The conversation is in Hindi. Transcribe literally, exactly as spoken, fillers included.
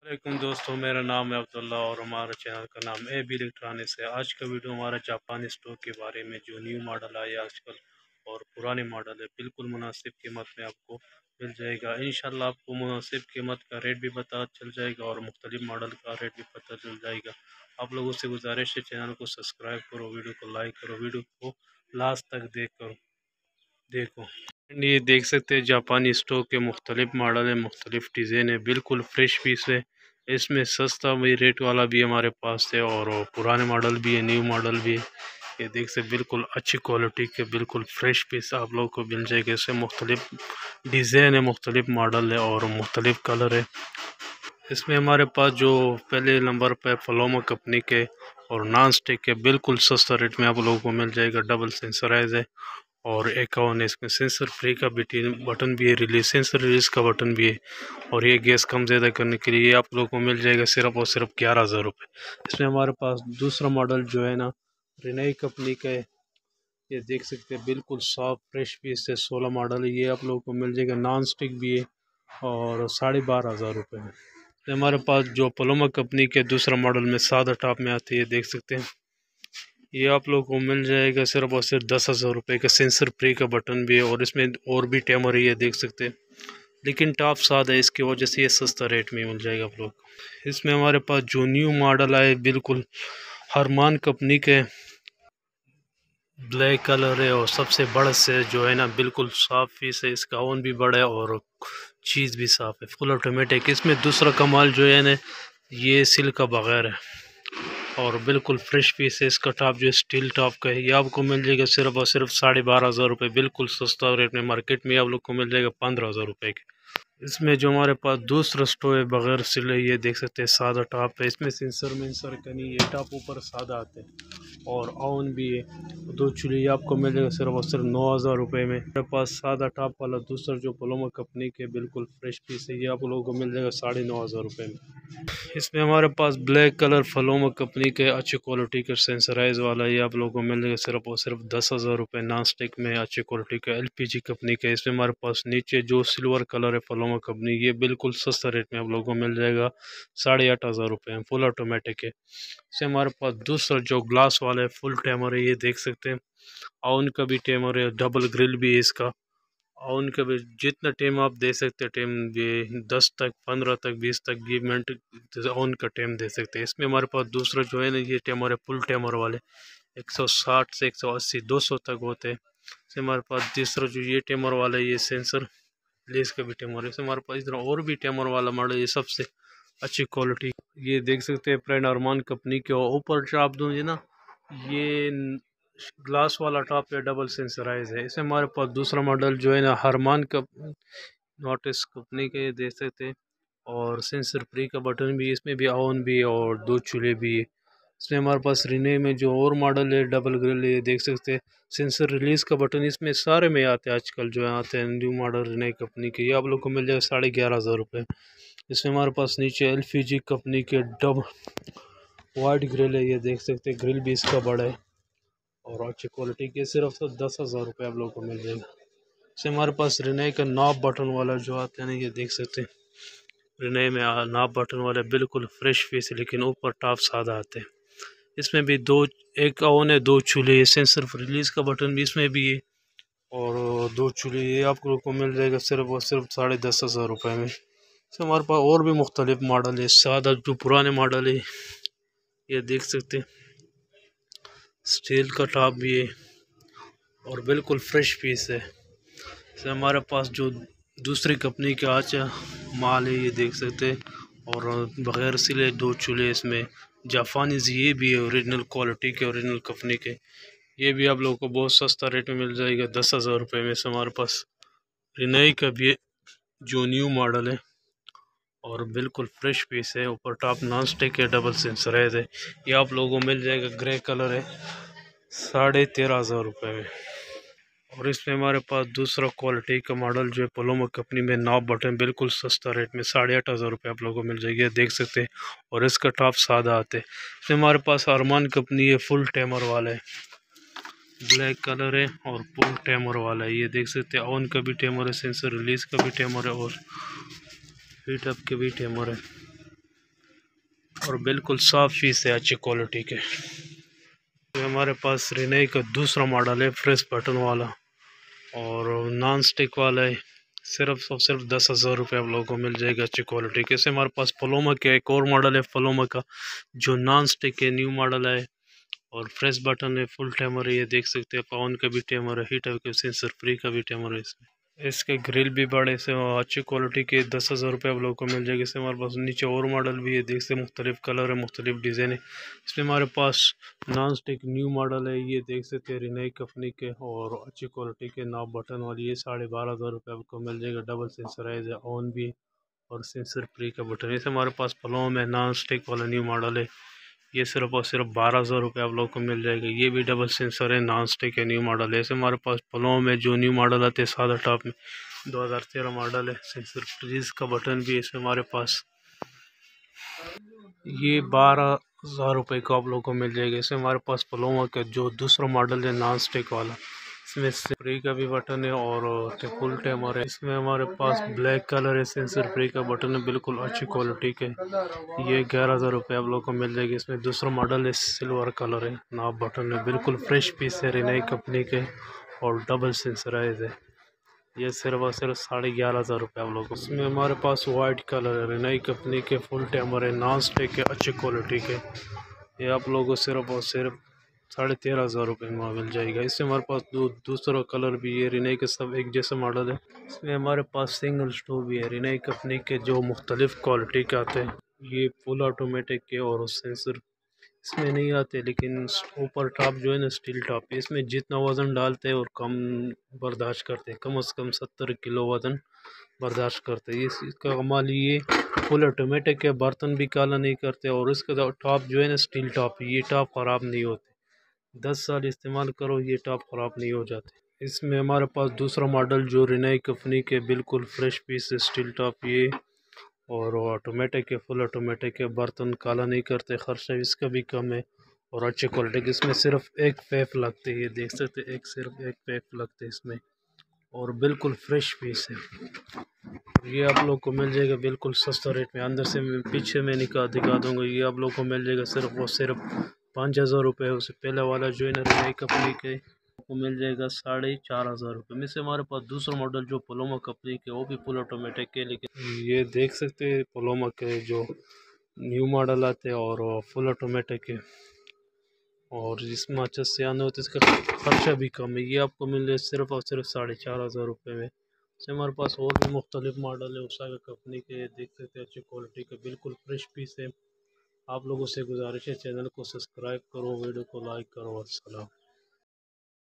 वालेकुम दोस्तों, मेरा नाम है अब्दुल्ला और हमारे चैनल का नाम है बी इलेक्ट्रॉनिक्स है। आज का वीडियो हमारा जापानी स्टोव के बारे में, जो न्यू मॉडल आया आजकल और पुराने मॉडल है, बिल्कुल मुनासिब कीमत में आपको मिल जाएगा। इंशाल्लाह आपको मुनासिब कीमत का रेट भी पता चल जाएगा और मुख्तलिफ मॉडल का रेट भी पता चल जाएगा। आप लोगों से गुजारिश है, चैनल को सब्सक्राइब करो, वीडियो को लाइक करो, वीडियो को लास्ट तक देख करो देखो। ये देख सकते हैं जापानी स्टोव के मुख्तलिफ मॉडल है, मुख्तलिफ डिज़ाइन है, बिल्कुल फ्रेश पीस है। इसमें सस्ता भी रेट वाला भी हमारे पास है और पुराने मॉडल भी है, न्यू मॉडल भी है। ये देख सकते बिल्कुल अच्छी क्वालिटी के बिल्कुल फ्रेश पीस आप लोगों को मिल जाएगा। इसमें मुख्तलिफ डिज़ाइन है, मुख्तलिफ मॉडल है और मुख्तलिफ कलर है। इसमें हमारे पास जो पहले नंबर पर फ्लोमा कंपनी के और नॉन स्टिक के बिल्कुल सस्ता रेट में आप लोगों को मिल जाएगा। डबल सेंसराइज है और एक और इसमें सेंसर फ्री का बटन भी है, रिलीज सेंसर रिलीज का बटन भी है और ये गैस कम ज़्यादा करने के लिए आप लोगों को मिल जाएगा सिर्फ और सिर्फ ग्यारह हज़ार रुपये। इसमें हमारे पास दूसरा मॉडल जो है ना, रिनाई कंपनी का है। ये देख सकते हैं बिल्कुल सॉफ्ट फ्रेश पीस है, सोलह मॉडल है। ये आप लोगों को मिल जाएगा, नॉन स्टिक भी है और साढ़े बारह हज़ार रुपये में। तो हमारे पास जो पलोमा कंपनी के दूसरा मॉडल में सादा टॉप में आती है, देख सकते हैं ये आप लोगों को मिल जाएगा सिर्फ और सिर्फ दस हज़ार रुपये का। सेंसर फ्री का बटन भी है और इसमें और भी टाइमर ही है, देख सकते हैं, लेकिन टॉप सादा है, इसकी वजह से ये सस्ता रेट में मिल जाएगा आप लोग। इसमें हमारे पास जो न्यू मॉडल आए बिल्कुल हरमान कंपनी के, ब्लैक कलर है और सबसे बड़ा से जो है ना बिल्कुल साफ पीस है। इसका ओवन भी बड़ा है और चीज़ भी साफ है, फुल ऑटोमेटिक। इसमें दूसरा कमाल जो है ना, ये सिल का बगैर है और बिल्कुल फ्रेश पीस है। इसका टॉप जो स्टील टॉप का है, ये आपको मिल जाएगा सिर्फ और सिर्फ साढ़े बारह हज़ार रुपये, बिल्कुल सस्ता रेट में। मार्केट में आप लोग को मिल जाएगा पंद्रह हज़ार रुपये के। इसमें जो हमारे पास दूसरा स्टोव है बगैर सिले, ये देख सकते हैं सादा टॉप है। इसमें सेंसर मेंसर का नहीं, ये टॉप ऊपर सादा आते हैं और ओवन भी है। दो चूल्हे आपको मिल जाएगा सिर्फ और सिर्फ नौ हज़ार रुपये में। मेरे पास सादा टॉप वाला दूसरा जो पलोमा कंपनी के बिल्कुल फ्रेश पीस है, ये आप लोगों को मिल जाएगा साढ़े नौ हज़ार रुपये में। इसमें हमारे पास ब्लैक कलर फ्लोमा कंपनी के अच्छी क्वालिटी का सेंसराइज वाला, ये आप लोगों को मिल जाएगा सिर्फ और सिर्फ दस हज़ार रुपये। नॉन स्टिक में अच्छी क्वालिटी का एलपीजी कंपनी का। इसमें हमारे पास नीचे जो सिल्वर कलर है फ्लोमा कंपनी, ये बिल्कुल सस्ता रेट में आप लोगों को मिल जाएगा साढ़े आठ हज़ार रुपये में, फुल ऑटोमेटिक है। इससे हमारे पास दूसरा जो ग्लास वाला है फुल टाइमर है, ये देख सकते हैं। ओवन का भी टाइमर है, डबल ग्रिल भी है इसका। ओवन का भी जितना टाइम आप दे सकते हैं, टाइम ये दस तक, पंद्रह तक, बीस तक ये मिनट ओवन का टाइम दे सकते हैं। इसमें हमारे पास दूसरा जो है ना, ये टाइमर है फुल टाइमर वाले, एक सौ साठ से एक सौ अस्सी दो सौ तक होते हैं। इससे हमारे पास तीसरा जो ये टाइमर वाला है, ये सेंसर लेस का भी टाइमर है। इससे हमारे पास इधर और भी टाइमर वाला मॉडल, ये सबसे अच्छी क्वालिटी। ये देख सकते हैं ब्रांड अरमान कंपनी के ऊपर टॉप दूंगे ना, ये ग्लास वाला टॉप है, डबल सेंसराइज है। इसमें हमारे पास दूसरा मॉडल जो है ना, हरमान का नोटिस कंपनी के, देख सकते हैं, और सेंसर फ्री का बटन भी, इसमें भी ओवन भी है और दो चूल्हे भी है। इसमें हमारे पास रिने में जो और मॉडल है डबल ग्रिल है, देख सकते हैं, सेंसर रिलीज का बटन इसमें सारे में आते हैं आजकल जो आते हैं न्यू मॉडल रिने कंपनी के, ये आप लोग को मिल जाएगा साढ़े ग्यारह हज़ार रुपये। इसमें हमारे पास नीचे एलपीजी कंपनी के डब वाइट ग्रिल है, ये देख सकते हैं, ग्रिल भी इसका बड़ा है और अच्छी क्वालिटी के, सिर्फ तो दस हज़ार रुपये आप लोगों को मिल जाएगा। इससे हमारे पास रिने का नॉब बटन वाला जो आता है ना, ये देख सकते हैं, रिने में नॉब बटन वाला बिल्कुल फ्रेश पीस, लेकिन ऊपर टॉप सादा आते हैं। इसमें भी दो, एक ओवन है, दो चूल्हे, सेंसर रिलीज का बटन भी इसमें भी है और दो चूल्हे, ये आप लोगों को मिल जाएगा सिर्फ और सिर्फ साढ़े दस हज़ार रुपये में। इसमें हमारे पास और भी मुख्तलिफ मॉडल है। सादा जो पुराने मॉडल है, ये देख सकते हैं, स्टील का टॉप भी है और बिल्कुल फ्रेश पीस है। इसमें हमारे पास जो दूसरी कंपनी के आचा माल है, ये देख सकते हैं, और बगैर सिले दो चूल्हे इसमें जापानीज, ये भी है ओरिजिनल क्वालिटी के, ओरिजिनल कंपनी के। ये भी आप लोगों को बहुत सस्ता रेट में मिल जाएगा दस हज़ार रुपये में। से हमारे पास रिनाई का भी जो न्यू मॉडल है और बिल्कुल फ्रेश पीस है, ऊपर टॉप नॉन स्टिक है, डबल सेंसराइज है, ये आप लोगों को मिल जाएगा, ग्रे कलर है, साढ़े तेरह हज़ार रुपये में। और इसमें हमारे पास दूसरा क्वालिटी का मॉडल जो है पलोमा कंपनी में, नॉब बटन, बिल्कुल सस्ता रेट में साढ़े आठ हज़ार रुपये आप लोगों को मिल जाएगी, देख सकते हैं, और इसका टॉप सादा आते हैं। इसमें हमारे पास अरमान कंपनी है, फुल टाइमर वाला है, ब्लैक कलर है और फुल टाइमर वाला है, ये देख सकते हैं, ऑन का भी टाइमर है, सेंसर रिलीज का भी टाइमर है और हीट अप के भी टाइमर है। और बिल्कुल साफ फीस है अच्छी क्वालिटी के। ये हमारे पास रिनई का दूसरा मॉडल है फ्रेश बटन वाला और नॉन स्टिक वाला है। सिर्फ और सिर्फ दस हज़ार रुपये आप लोगों को मिल जाएगा अच्छी क्वालिटी के। इससे हमारे पास पलोमा का एक और मॉडल है पलोमा का जो नॉन स्टिक है, न्यू मॉडल है और फ्रेश बटन है, फुल टाइमर है। ये देख सकते हैं पवन का भी टाइमर है, हीटर के सेंसर फ्री का भी टाइमर है इसमें। इसके ग्रिल भी बड़े से अच्छी क्वालिटी के दस हज़ार रुपये आप लोगों को मिल जाएगी। इसमें हमारे पास नीचे और मॉडल भी है, देख सकते मुख्तलिफ कलर है, मुख्तलिफ डिज़ाइन है। इसमें हमारे पास नॉन स्टिक न्यू मॉडल है, ये देख सकते हैं रिनई कंपनी के और अच्छी क्वालिटी के नॉब बटन वाली। ये साढ़े बारह हज़ार रुपये आपको मिल जाएगा। डबल सेंसराइज है, ऑन भी और सेंसर फ्री का बटन। इसे हमारे पास पलों में नॉन स्टिक वाला न्यू मॉडल है, ये सिर्फ और सिर्फ बारह हज़ार रुपये आप लोग को मिल जाएगा। ये भी डबल सेंसर है, नॉन स्टिक है, न्यू मॉडल है। ऐसे हमारे पास पलों में जो न्यू मॉडल आते हैं सादा टॉप में दो हज़ार तेरह मॉडल है, सेंसर फ्रीज का बटन भी है इसमें हमारे पास। ये बारह हज़ार रुपये को आप लोग को मिल जाएगा। इसमें हमारे पास पलोमा का जो दूसरा मॉडल है नॉन स्टिक वाला, इसमें फ्री का भी बटन है और फुल टाइमर है। इसमें हमारे पास ब्लैक कलर है, सेंसर फ्री का बटन है, बिल्कुल अच्छी क्वालिटी के। ये ग्यारह हज़ार रुपये आप लोग को मिल जाएगी। इसमें दूसरा मॉडल है सिल्वर कलर है, नाप बटन है, बिल्कुल फ्रेश पीस है रिनई कंपनी के और डबल सेंसराइज है। ये सिर्फ और सिर्फ साढ़े ग्यारह हज़ार रुपये आप लोग को। इसमें हमारे पास वाइट कलर है, रिनई कंपनी के, फुल टाइमर है, नॉन स्टिक है, अच्छी क्वालिटी के। ये आप लोगों को सिर्फ और सिर्फ साढ़े तेरह हज़ार रुपये में मिल जाएगा। इससे हमारे पास दो दूसरा कलर भी है, रिनई के सब एक जैसा मॉडल है। इसमें हमारे पास सिंगल स्टोव भी है रिनई कंपनी के जो मुख्तलिफ क्वालिटी के आते हैं। ये फुल ऑटोमेटिक के और सेंसर इसमें नहीं आते, लेकिन ऊपर टॉप जो है ना स्टील टॉप है। इसमें जितना वज़न डालते हैं और कम बर्दाश्त करते हैं, कम से कम सत्तर किलो वज़न बर्दाश्त करते हैं। इस इसका कमाल ये फुल ऑटोमेटिक है, बर्तन भी काला नहीं करते और इसका टॉप जो है ना स्टील टॉप, ये टॉप ख़राब नहीं होते। दस साल इस्तेमाल करो ये टॉप ख़राब नहीं हो जाते। इसमें हमारे पास दूसरा मॉडल जो रिनई कंपनी के बिल्कुल फ्रेश पीस स्टील टॉप, ये और ऑटोमेटिक है, फुल ऑटोमेटिक है, बर्तन काला नहीं करते, खर्चा इसका भी कम है और अच्छी क्वालिटी के। इसमें सिर्फ एक पैप लगते हैं, ये देख सकते हैं, एक सिर्फ एक पैप लगते हैं इसमें और बिल्कुल फ्रेश पीस है। ये आप लोग को मिल जाएगा बिल्कुल सस्ता रेट में। अंदर से मैं पीछे में निकाल दिखा दूंगा। ये आप लोग को मिल जाएगा सिर्फ और सिर्फ पाँच हज़ार रुपये। उससे पहले वाला जो है ना रिनई कंपनी के को मिल जाएगा साढ़े चार हज़ार रुपये में। से हमारे पास दूसरा मॉडल जो पलोमा कंपनी के, वो भी फुल ऑटोमेटिक है, लेकिन ये देख सकते हैं पलोमा के जो न्यू मॉडल आते हैं और फुल ऑटोमेटिक है और जिसमें अच्छे से आने होते इसका खर्चा भी कम है। ये आपको मिल जाए सिर्फ और सिर्फ साढ़े चार हज़ार रुपये में। से हमारे पास और भी मुख्तलिफ मॉडल है उषा कंपनी के, देख सकते हैं अच्छी क्वालिटी के, बिल्कुल फ्रेश पीस है। आप लोगों से गुजारिश है चैनल को सब्सक्राइब करो, वीडियो को लाइक करो। अस्सलाम।